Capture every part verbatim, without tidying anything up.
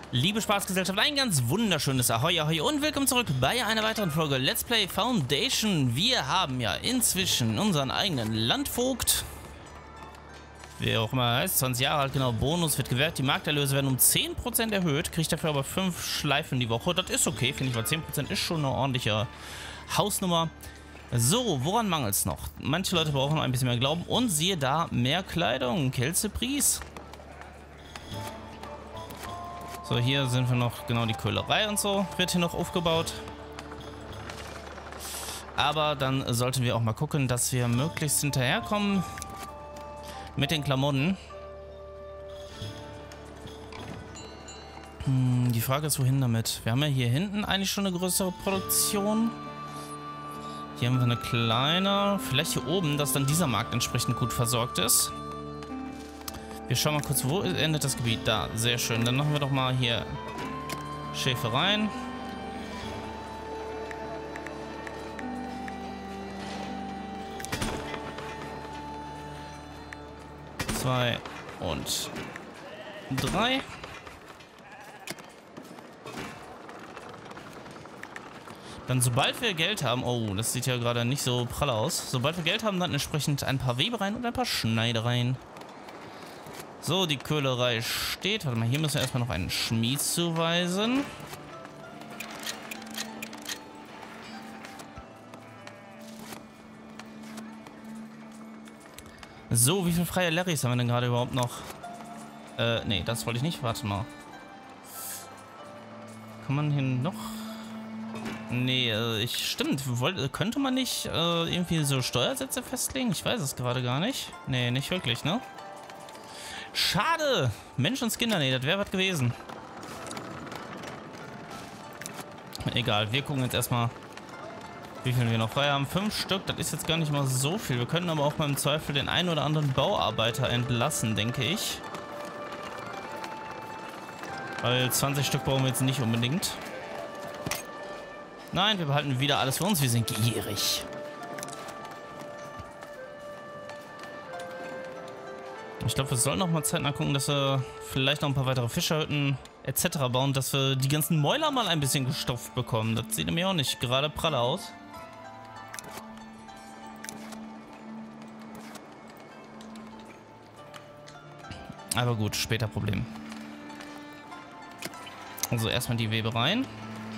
Liebe Spaßgesellschaft, ein ganz wunderschönes Ahoi Ahoi und willkommen zurück bei einer weiteren Folge Let's Play Foundation. Wir haben ja inzwischen unseren eigenen Landvogt. Wer auch immer heißt, zwanzig Jahre alt, genau, Bonus wird gewährt. Die Markterlöse werden um zehn Prozent erhöht, kriegt dafür aber fünf Schleifen die Woche. Das ist okay, finde ich, weil zehn Prozent ist schon eine ordentliche Hausnummer. So, woran mangelt es noch? Manche Leute brauchen ein bisschen mehr Glauben und siehe da, mehr Kleidung, Kelzepries. So, hier sind wir noch, genau, die Köhlerei und so wird hier noch aufgebaut. Aber dann sollten wir auch mal gucken, dass wir möglichst hinterherkommen mit den Klamotten. Hm, die Frage ist, wohin damit? Wir haben ja hier hinten eigentlich schon eine größere Produktion. Hier haben wir eine kleine, vielleicht hier oben, dass dann dieser Markt entsprechend gut versorgt ist. Wir schauen mal kurz, wo endet das Gebiet? Da, sehr schön. Dann machen wir doch mal hier Schäfereien. Zwei und drei. Dann, sobald wir Geld haben, oh, das sieht ja gerade nicht so prall aus. Sobald wir Geld haben, dann entsprechend ein paar Webereien und ein paar Schneidereien. So, die Köhlerei steht. Warte mal, hier müssen wir erstmal noch einen Schmied zuweisen. So, wie viele freie Larrys haben wir denn gerade überhaupt noch? Äh, nee, das wollte ich nicht. Warte mal. Kann man hier noch... Nee, äh, ich... Stimmt, wollte, könnte man nicht äh, irgendwie so Steuersätze festlegen? Ich weiß es gerade gar nicht. Nee, nicht wirklich, ne? Schade! Mensch und Kinder, nee, das wäre was gewesen. Egal, wir gucken jetzt erstmal, wie viel wir noch frei haben. Fünf Stück, das ist jetzt gar nicht mal so viel. Wir können aber auch mal im Zweifel den einen oder anderen Bauarbeiter entlassen, denke ich. Weil zwanzig Stück brauchen wir jetzt nicht unbedingt. Nein, wir behalten wieder alles für uns. Wir sind gierig. Ich glaube, wir sollten noch mal zeitnah gucken, dass wir vielleicht noch ein paar weitere Fischerhütten et cetera bauen, dass wir die ganzen Mäuler mal ein bisschen gestopft bekommen. Das sieht nämlich auch nicht gerade prall aus. Aber gut, später Problem. Also erstmal die Webereien.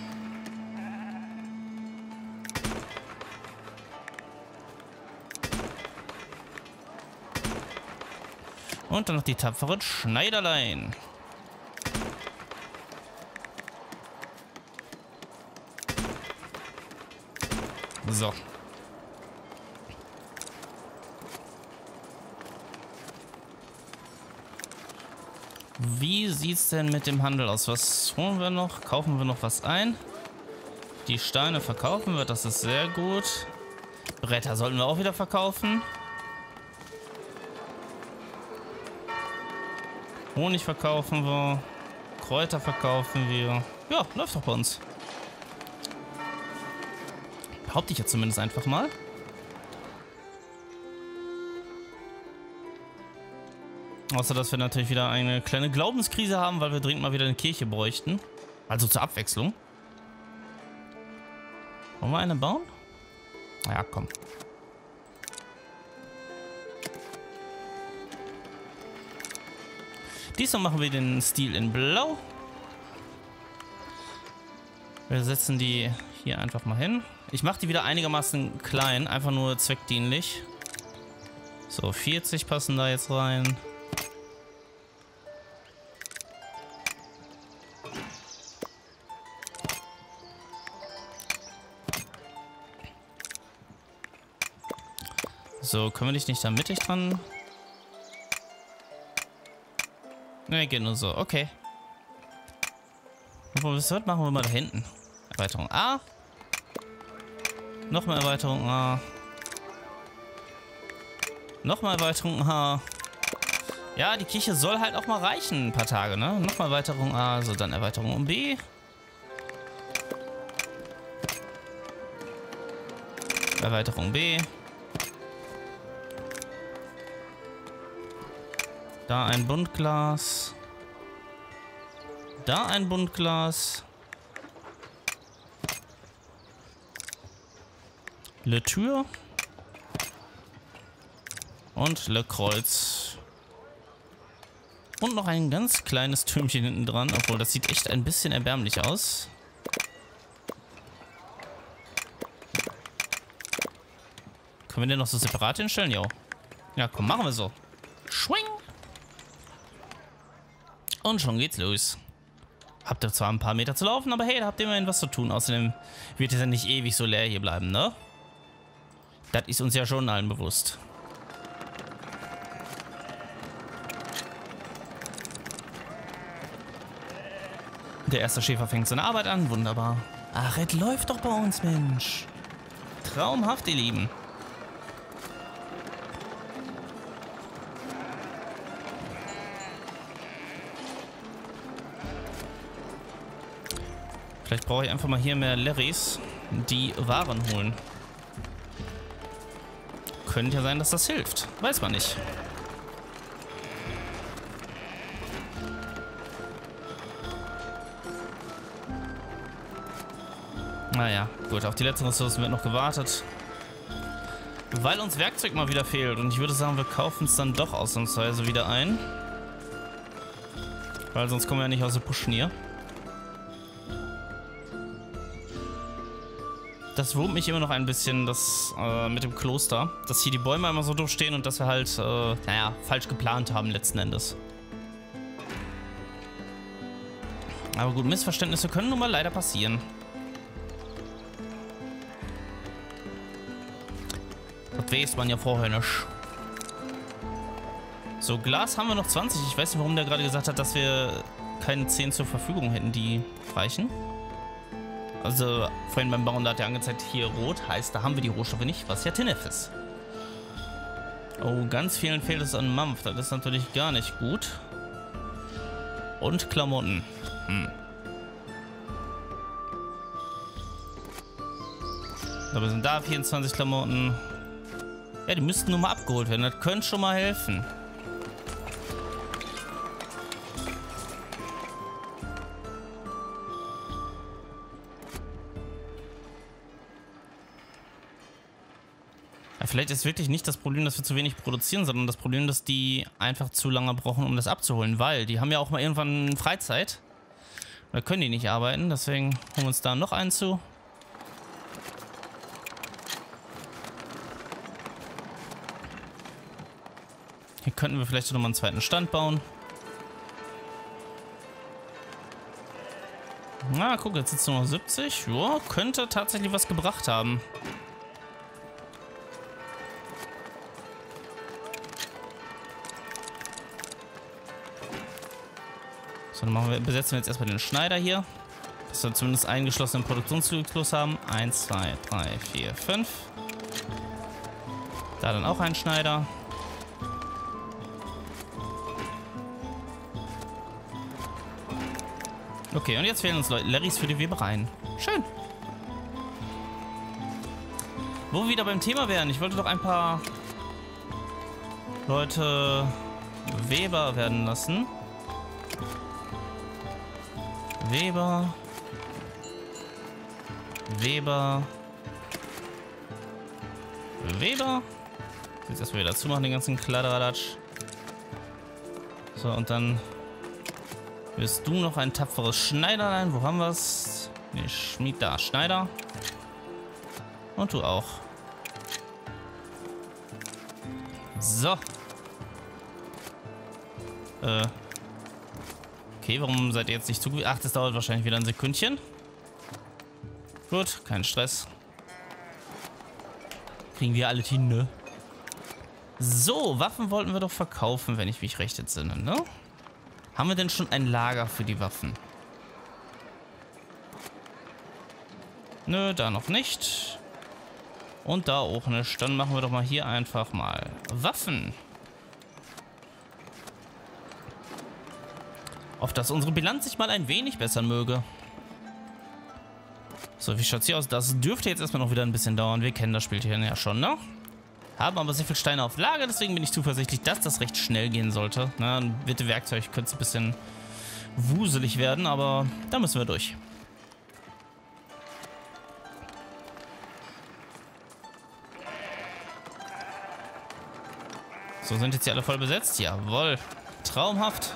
Und dann noch die tapferen Schneiderlein. So. Wie sieht's denn mit dem Handel aus? Was holen wir noch? Kaufen wir noch was ein? Die Steine verkaufen wir, das ist sehr gut. Bretter sollten wir auch wieder verkaufen. Honig verkaufen wir. Kräuter verkaufen wir. Ja, läuft doch bei uns. Behaupte ich jetzt zumindest einfach mal. Außer, dass wir natürlich wieder eine kleine Glaubenskrise haben, weil wir dringend mal wieder eine Kirche bräuchten. Also zur Abwechslung. Wollen wir eine bauen? Ja, komm. Diesmal machen wir den Stil in Blau. Wir setzen die hier einfach mal hin. Ich mache die wieder einigermaßen klein, einfach nur zweckdienlich. So, vierzig passen da jetzt rein. So, können wir dich nicht da mittig dran? Ne, geht nur so. Okay. Was machen wir mal da hinten? Erweiterung A. Nochmal Erweiterung A. Nochmal Erweiterung A. Ja, die Kirche soll halt auch mal reichen, ein paar Tage, ne? Nochmal Erweiterung A, so dann Erweiterung um B. Erweiterung B. Da ein Buntglas. Da ein Buntglas. Le Tür. Und Le Kreuz. Und noch ein ganz kleines Türmchen hinten dran, obwohl das sieht echt ein bisschen erbärmlich aus. Können wir den noch so separat hinstellen? Jo. Ja, komm, machen wir so. Schwing! Und schon geht's los. Habt ihr zwar ein paar Meter zu laufen, aber hey, da habt ihr immerhin was zu tun. Außerdem wird es ja nicht ewig so leer hier bleiben, ne? Das ist uns ja schon allen bewusst. Der erste Schäfer fängt seine Arbeit an. Wunderbar. Ach, es läuft doch bei uns, Mensch. Traumhaft, ihr Lieben. Vielleicht brauche ich einfach mal hier mehr Larrys, die Waren holen. Könnte ja sein, dass das hilft. Weiß man nicht. Naja, gut, auf die letzten Ressourcen wird noch gewartet. Weil uns Werkzeug mal wieder fehlt. Und ich würde sagen, wir kaufen es dann doch ausnahmsweise wieder ein. Weil sonst kommen wir ja nicht aus der Puschen hier. Das wurmt mich immer noch ein bisschen, das äh, mit dem Kloster. Dass hier die Bäume immer so doof stehen und dass wir halt, äh, naja, falsch geplant haben letzten Endes. Aber gut, Missverständnisse können nun mal leider passieren. Das weiß man ja vorher nicht. So, Glas haben wir noch zwanzig. Ich weiß nicht, warum der gerade gesagt hat, dass wir keine zehn zur Verfügung hätten, die reichen. Also, vorhin beim Bauen, da hat er angezeigt, hier rot, heißt, da haben wir die Rohstoffe nicht, was ja Tinef ist. Oh, ganz vielen fehlt es an Mampf, das ist natürlich gar nicht gut. Und Klamotten. Hm. Aber sind da vierundzwanzig Klamotten. Ja, die müssten nur mal abgeholt werden, das könnte schon mal helfen. Vielleicht ist wirklich nicht das Problem, dass wir zu wenig produzieren, sondern das Problem, dass die einfach zu lange brauchen, um das abzuholen. Weil die haben ja auch mal irgendwann Freizeit. Da können die nicht arbeiten, deswegen holen wir uns da noch einen zu. Hier könnten wir vielleicht noch mal einen zweiten Stand bauen. Na, guck, jetzt sitzt nur noch siebzig. Ja, könnte tatsächlich was gebracht haben. So, dann machen wir, besetzen wir jetzt erstmal den Schneider hier. Dass wir zumindest einen geschlossenen Produktionszyklus haben. eins, zwei, drei, vier, fünf. Da dann auch ein Schneider. Okay, und jetzt fehlen uns Larrys für die Webereien. Schön. Wo wir wieder beim Thema wären. Ich wollte doch ein paar Leute Weber werden lassen. Weber. Weber. Weber. Jetzt erstmal wieder zumachen, den ganzen Kladderadatsch. So, und dann wirst du noch ein tapferes Schneiderlein. Wo haben wir es? Nee, Schmied da. Schneider. Und du auch. So. Äh. Okay, warum seid ihr jetzt nicht zugewiesen? Ach, das dauert wahrscheinlich wieder ein Sekündchen. Gut, kein Stress. Kriegen wir alle hin, ne? So, Waffen wollten wir doch verkaufen, wenn ich mich recht entsinne, ne? Haben wir denn schon ein Lager für die Waffen? Nö, da noch nicht. Und da auch nicht. Dann machen wir doch mal hier einfach mal Waffen. Auf dass unsere Bilanz sich mal ein wenig bessern möge. So, wie schaut's hier aus? Das dürfte jetzt erstmal noch wieder ein bisschen dauern. Wir kennen das Spielchen ja schon, ne? Haben aber sehr viel Steine auf Lager, deswegen bin ich zuversichtlich, dass das recht schnell gehen sollte. Na, bitte Werkzeug, könnte es ein bisschen wuselig werden, aber da müssen wir durch. So, sind jetzt hier alle voll besetzt? Jawohl. Traumhaft.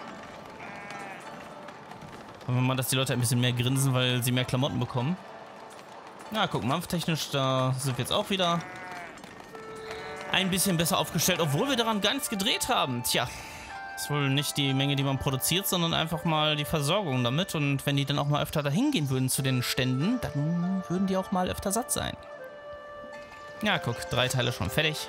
Hoffen wir mal, dass die Leute ein bisschen mehr grinsen, weil sie mehr Klamotten bekommen. Na, guck, mampftechnisch, da sind wir jetzt auch wieder ein bisschen besser aufgestellt, obwohl wir daran gar nichts gedreht haben. Tja, ist wohl nicht die Menge, die man produziert, sondern einfach mal die Versorgung damit. Und wenn die dann auch mal öfter dahin gehen würden zu den Ständen, dann würden die auch mal öfter satt sein. Ja, guck, drei Teile schon fertig.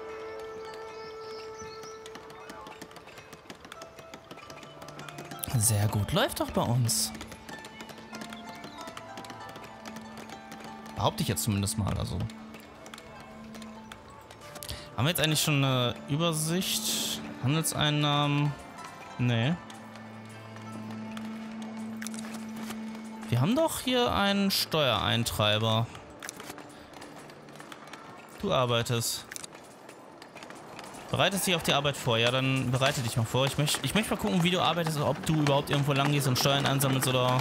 Sehr gut, läuft doch bei uns. Behaupte ich jetzt zumindest mal, also. Haben wir jetzt eigentlich schon eine Übersicht? Handelseinnahmen? Nee. Wir haben doch hier einen Steuereintreiber. Du arbeitest. Bereitest dich auf die Arbeit vor? Ja, dann bereite dich mal vor. Ich möchte ich möcht mal gucken, wie du arbeitest, ob du überhaupt irgendwo lang gehst und Steuern ansammelst oder...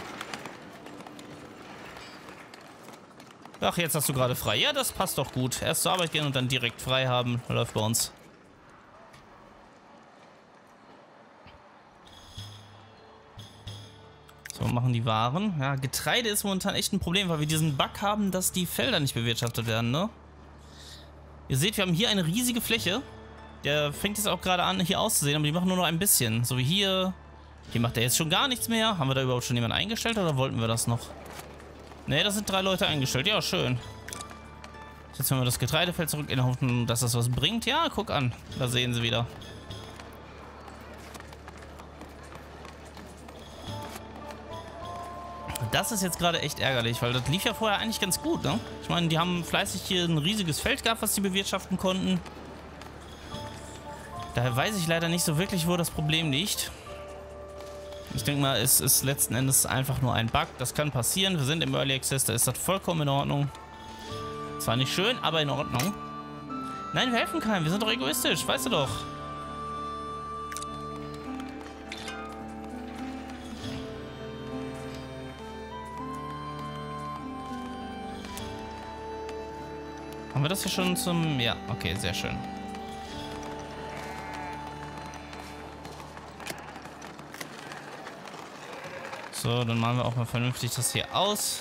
Ach, jetzt hast du gerade frei. Ja, das passt doch gut. Erst zur Arbeit gehen und dann direkt frei haben. Läuft bei uns. So, machen die Waren. Ja, Getreide ist momentan echt ein Problem, weil wir diesen Bug haben, dass die Felder nicht bewirtschaftet werden, ne? Ihr seht, wir haben hier eine riesige Fläche. Der fängt jetzt auch gerade an, hier auszusehen, aber die machen nur noch ein bisschen. So wie hier. Hier macht er jetzt schon gar nichts mehr. Haben wir da überhaupt schon jemanden eingestellt oder wollten wir das noch? Ne, das sind drei Leute eingestellt. Ja, schön. Jetzt haben wir das Getreidefeld zurück in der Hoffnung, dass das was bringt. Ja, guck an. Da sehen sie wieder. Das ist jetzt gerade echt ärgerlich, weil das lief ja vorher eigentlich ganz gut, ne? Ich meine, die haben fleißig hier ein riesiges Feld gehabt, was sie bewirtschaften konnten. Daher weiß ich leider nicht so wirklich, wo das Problem liegt. Ich denke mal, es ist letzten Endes einfach nur ein Bug. Das kann passieren. Wir sind im Early Access, da ist das vollkommen in Ordnung. Zwar nicht schön, aber in Ordnung. Nein, wir helfen keinem. Wir sind doch egoistisch, weißt du doch. Haben wir das hier schon zum... Ja, okay, sehr schön. So, dann machen wir auch mal vernünftig das hier aus.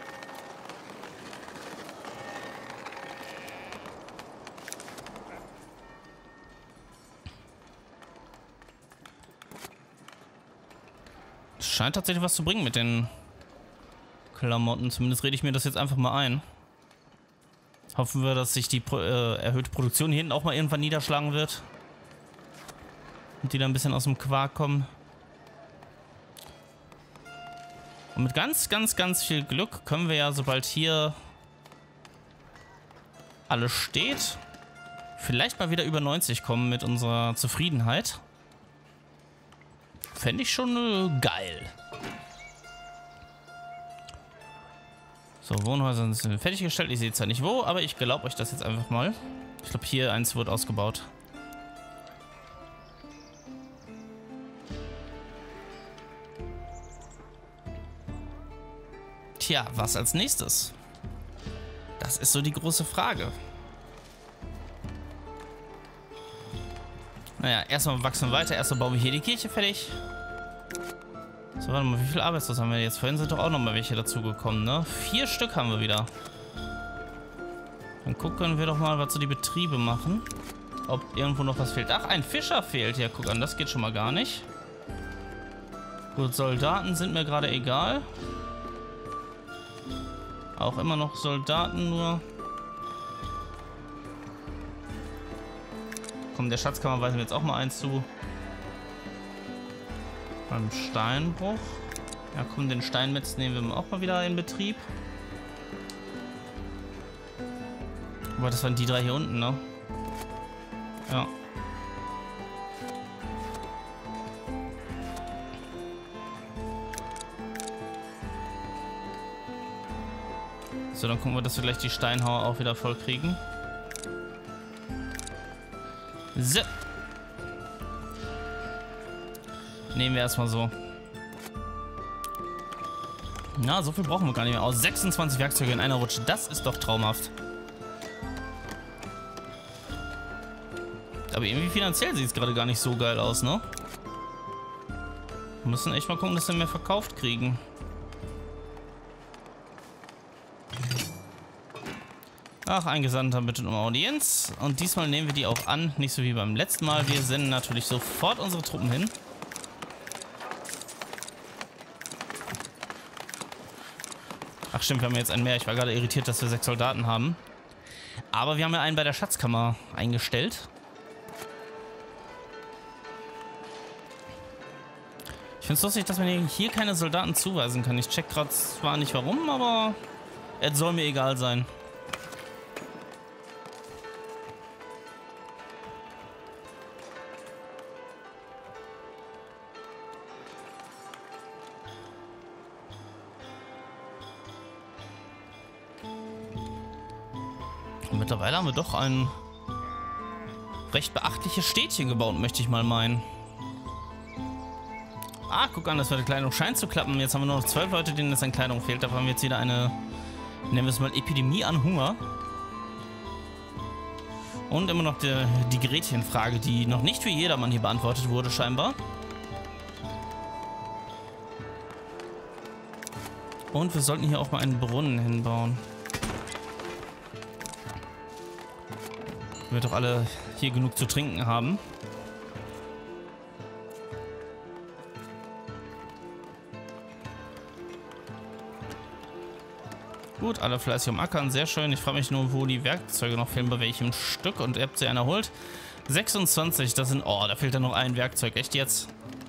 Scheint tatsächlich was zu bringen mit den Klamotten. Zumindest rede ich mir das jetzt einfach mal ein. Hoffen wir, dass sich die äh, erhöhte Produktion hier hinten auch mal irgendwann niederschlagen wird. Und die da ein bisschen aus dem Quark kommen. Und mit ganz, ganz, ganz viel Glück können wir ja, sobald hier alles steht, vielleicht mal wieder über neunzig kommen mit unserer Zufriedenheit. Fände ich schon äh, geil. So, Wohnhäuser sind fertiggestellt. Ich sehe zwar nicht wo, aber ich glaube euch das jetzt einfach mal. Ich glaube, hier eins wird ausgebaut. Tja, was als nächstes? Das ist so die große Frage. Naja, erstmal wachsen wir weiter. Erstmal bauen wir hier die Kirche fertig. So, warte mal, wie viel Arbeitslos haben wir jetzt? Vorhin sind doch auch noch mal welche dazugekommen, ne? Vier Stück haben wir wieder. Dann gucken wir doch mal, was so die Betriebe machen. Ob irgendwo noch was fehlt. Ach, ein Fischer fehlt. Ja, guck an, das geht schon mal gar nicht. Gut, Soldaten sind mir gerade egal. Auch immer noch Soldaten nur. Komm, der Schatzkammer weisen wir jetzt auch mal eins zu. Beim Steinbruch. Ja, komm, den Steinmetz nehmen wir auch mal wieder in Betrieb. Aber das waren die drei hier unten, ne? Ja. So, dann gucken wir, dass wir gleich die Steinhauer auch wieder voll kriegen. So. Nehmen wir erstmal so. Na, so viel brauchen wir gar nicht mehr. Aus sechsundzwanzig Werkzeuge in einer Rutsche. Das ist doch traumhaft. Aber irgendwie finanziell sieht es gerade gar nicht so geil aus, ne? Wir müssen echt mal gucken, dass wir mehr verkauft kriegen. Ach, ein Gesandter bitte um Audienz. Und diesmal nehmen wir die auch an. Nicht so wie beim letzten Mal. Wir senden natürlich sofort unsere Truppen hin. Ach stimmt, wir haben jetzt einen mehr. Ich war gerade irritiert, dass wir sechs Soldaten haben. Aber wir haben ja einen bei der Schatzkammer eingestellt. Ich finde es lustig, dass man hier keine Soldaten zuweisen kann. Ich check gerade zwar nicht warum, aber es soll mir egal sein. Und mittlerweile haben wir doch ein recht beachtliches Städtchen gebaut, möchte ich mal meinen. Ah, guck an, das mit der Kleidung scheint zu klappen. Jetzt haben wir nur noch zwölf Leute, denen es an Kleidung fehlt. Da haben wir jetzt wieder eine, nennen wir es mal, Epidemie an Hunger. Und immer noch die, die Gretchenfrage, die noch nicht für jedermann hier beantwortet wurde, scheinbar. Und wir sollten hier auch mal einen Brunnen hinbauen. Damit doch alle hier genug zu trinken haben. Gut, alle fleißig am Ackern, sehr schön. Ich frage mich nur, wo die Werkzeuge noch fehlen, bei welchem Stück. Und ihr habt sie einer erholt. sechsundzwanzig, das sind... Oh, da fehlt ja noch ein Werkzeug. Echt jetzt?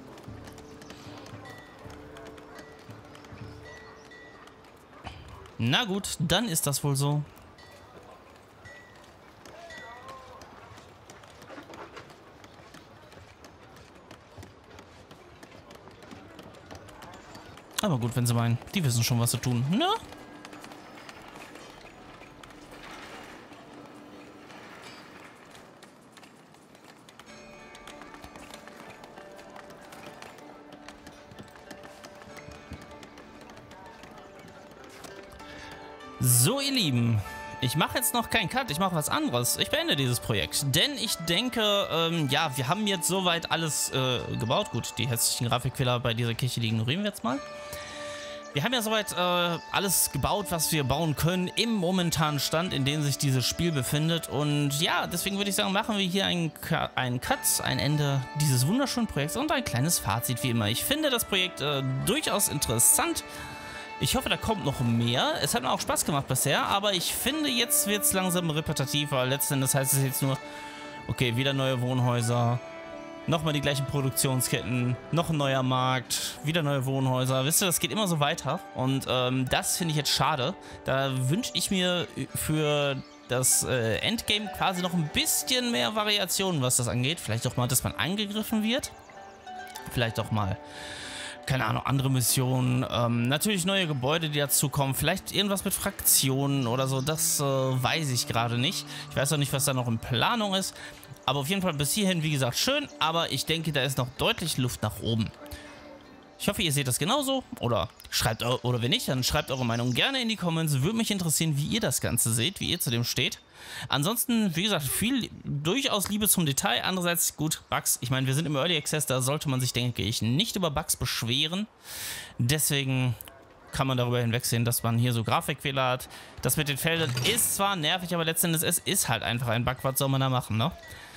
Na gut, dann ist das wohl so. Aber gut, wenn sie meinen, die wissen schon, was sie tun, ne? So, ihr Lieben, ich mache jetzt noch keinen Cut, ich mache was anderes. Ich beende dieses Projekt, denn ich denke, ähm, ja, wir haben jetzt soweit alles äh, gebaut. Gut, die hässlichen Grafikfehler bei dieser Kirche, die ignorieren wir jetzt mal. Wir haben ja soweit äh, alles gebaut, was wir bauen können, im momentanen Stand, in dem sich dieses Spiel befindet. Und ja, deswegen würde ich sagen, machen wir hier einen, einen Cut, ein Ende dieses wunderschönen Projekts und ein kleines Fazit wie immer. Ich finde das Projekt äh, durchaus interessant. Ich hoffe, da kommt noch mehr. Es hat mir auch Spaß gemacht bisher, aber ich finde, jetzt wird es langsam repetitiv, weil letzten Endes heißt es jetzt nur, okay, wieder neue Wohnhäuser, nochmal die gleichen Produktionsketten, noch ein neuer Markt, wieder neue Wohnhäuser. Wisst ihr, das geht immer so weiter und ähm, das finde ich jetzt schade. Da wünsche ich mir für das äh, Endgame quasi noch ein bisschen mehr Variationen, was das angeht. Vielleicht auch mal, dass man angegriffen wird. Vielleicht auch mal... keine Ahnung, andere Missionen, ähm, natürlich neue Gebäude, die dazu kommen, vielleicht irgendwas mit Fraktionen oder so, das äh, weiß ich gerade nicht. Ich weiß auch nicht, was da noch in Planung ist, aber auf jeden Fall bis hierhin, wie gesagt, schön, aber ich denke, da ist noch deutlich Luft nach oben. Ich hoffe, ihr seht das genauso oder schreibt, oder wenn nicht, dann schreibt eure Meinung gerne in die Comments. Würde mich interessieren, wie ihr das Ganze seht, wie ihr zu dem steht. Ansonsten, wie gesagt, viel durchaus Liebe zum Detail. Andererseits, gut, Bugs. Ich meine, wir sind im Early Access, da sollte man sich, denke ich, nicht über Bugs beschweren. Deswegen kann man darüber hinwegsehen, dass man hier so Grafikfehler hat. Das mit den Feldern ist zwar nervig, aber letztendlich es ist halt einfach ein Bug. Was soll man da machen, ne?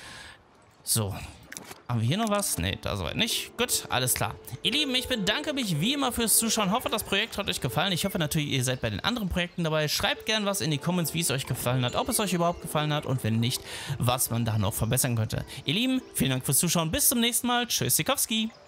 So. Haben wir hier noch was? Ne, da soweit nicht. Gut, alles klar. Ihr Lieben, ich bedanke mich wie immer fürs Zuschauen. Hoffe, das Projekt hat euch gefallen. Ich hoffe natürlich, ihr seid bei den anderen Projekten dabei. Schreibt gerne was in die Comments, wie es euch gefallen hat, ob es euch überhaupt gefallen hat und wenn nicht, was man da noch verbessern könnte. Ihr Lieben, vielen Dank fürs Zuschauen. Bis zum nächsten Mal. Tschüss, Sikowski.